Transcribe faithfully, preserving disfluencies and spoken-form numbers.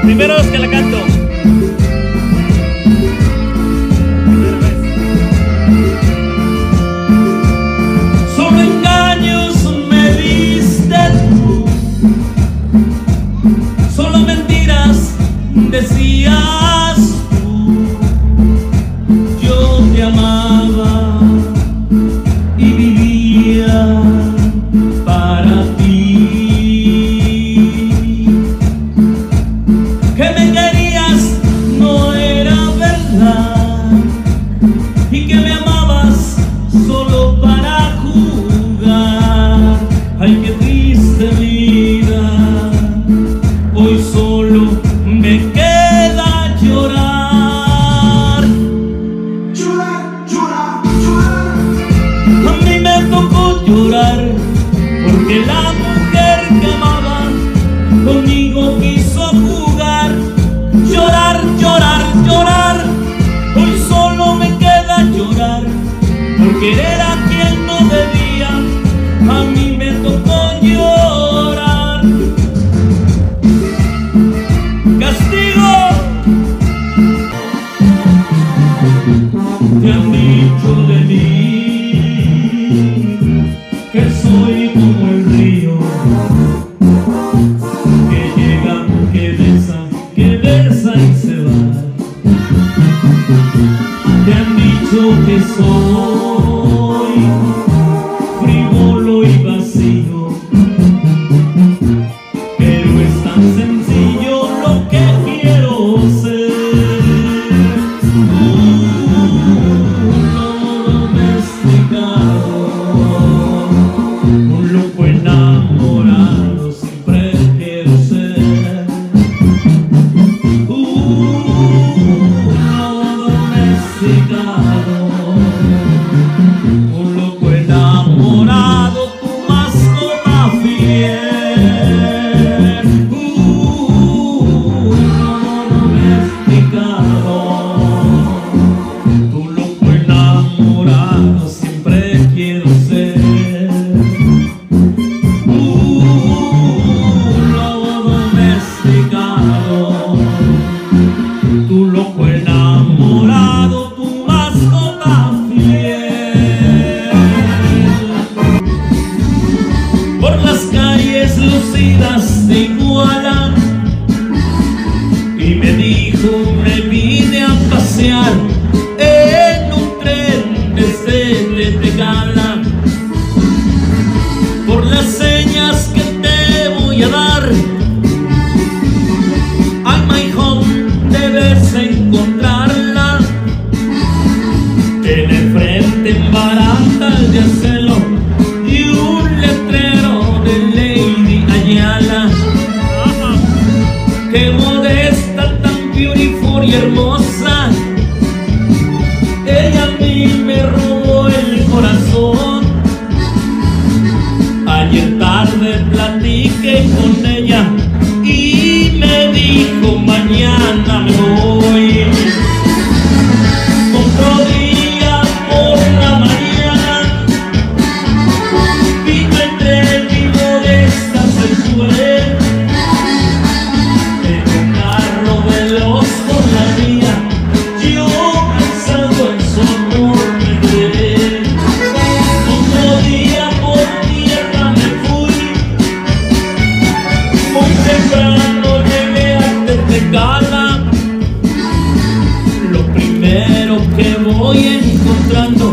Primera vez que la canto. Solo engaños me diste tú, solo mentiras decías tú. Yo te amaba y vivía para ti. Que me querías no era verdad y que me amabas solo para jugar. Ay, qué triste vida, hoy solo me queda llorar. Llorar, llorar, llorar. A mí me tocó llorar porque la mujer que amaba conmigo quiso jugar. Llorar, llorar, llorar. Hoy solo me queda llorar por querer a quien no debía. A mí me tocó llorar. Castigo. Te han dicho de mí que soy como el río, que llega, que besa, que besa y se va. Te han dicho que soy frívolo y vacío, pero es tan sencillo lo que quiero ser. Un lobo domesticado, un loco enamorado, siempre quiero ser. Un lobo domesticado, un loco enamorado, tu mascota fiel. Un lobo domesticado, tu loco enamorado, siempre quiero ser. Un lobo domesticado, tu loco enamorado, tu mascota fiel. Por las calles lucidas de Iguala, y me dijo, me vine a pasear en un tren desde Tegala. Por las señas que te voy a dar, ay, my home, debes encontrarla. En el frente, en barandal de acero, y un letrero de Lady Ayala. Qué modesta, tan beautiful y hermosa, ella a mí me robó el corazón. Ayer tarde platiqué con ella y me dijo, mañana me voy. Otro día por la mañana vino entre mi modesta se fue. En un carro veloz por la vía, yo pensando en su amor me quedé. Otro día por tierra me fui, muy temprano llegué a Tegala. Lo primero que voy encontrando